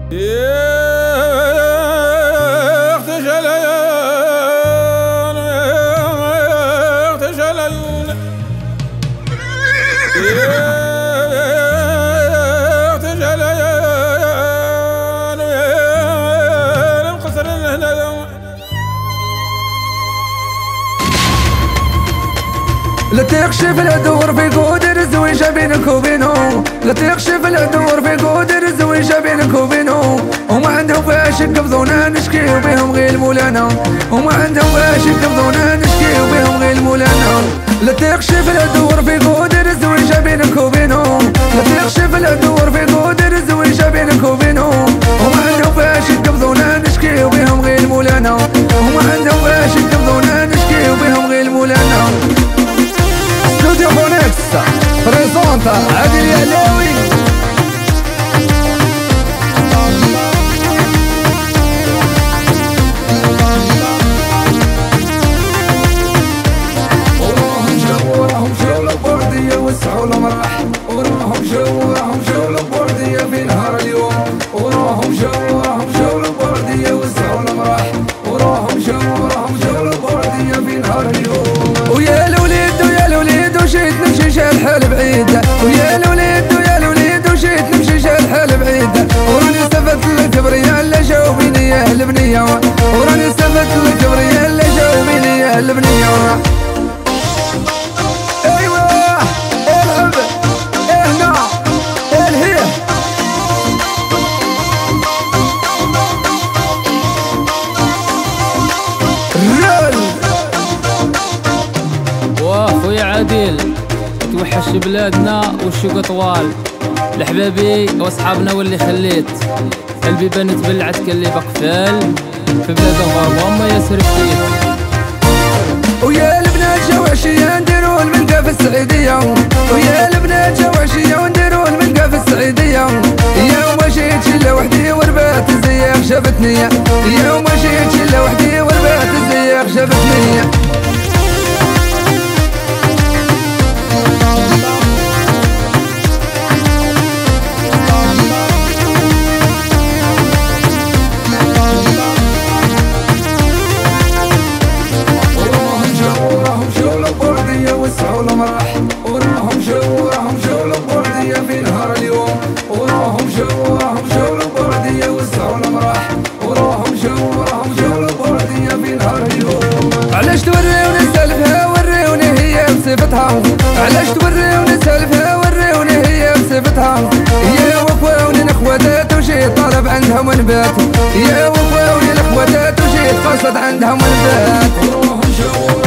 لا تكشف العدور في قدر الزويجة بينك وبينه، لا تكشف العدور في قدر الزويجة بينك وبينه. وما عندهم فاش يقبضونا نشكيو بهم غير مولانا، وما عندهم فاش يقبضونا نشكيو بهم غير مولانا. لا تكشف العدور في قدر الزويجة بينك وبينه، لا تكشف العدور في قدر الزويجة بينك وبينه. وما عندهم فاش يقبضونا نشكيو بهم غير مولانا، وما عندهم فاش يقبضونا نشكيو بهم غير مولانا. استوديو فونكس بريزونتا عادل يعلاوي. وراهم جاو للبوردية وسعوا المراح، وراهم جاو للبوردية في نهار اليوم. وراهم جاو للبوردية وسعوا المراح، وراهم جاو للبوردية في نهار اليوم. ويا الوليد وجيت نمشي شال حال بعيدة، ويا الوليد وجيت نمشي شال حال بعيدة. وراني استفدت الكبرياء اللي جاو بيني يا البنية، وراني استفدت الكبرياء اللي جاو بيني يا البنية. خويا عادل توحش بلادنا والشوق طوال، لحبابي واصحابنا واللي خليت قلبي بانت بلعت كاللي بقفال في بلاد الغربة ما يسرف فيه. ويا البنات جاو عشية نديرو الملقا في السعيدية، ويا البنات جاو عشية ونديرو الملقا في السعيدية. يوم جيت شلة وحدي وربات الزياق شافتني، يوم جيت شلة وحدي وربات الزياق شافتني. وسعوا المراح، وراهم جاو للبوردية في نهار اليوم. وراهم جاو للبوردية وسعوا المراح، وراهم جاو للبوردية في نهار اليوم. علاش توريوني سالفها وريوني هي بصفتها، علاش توريوني سالفها وريوني هي بصفتها. يا وفاوني الخواتات وجيت طالب عندهم ونبات، يا وفاوني الخواتات وجيت قاصد عندهم ونبات. وراهم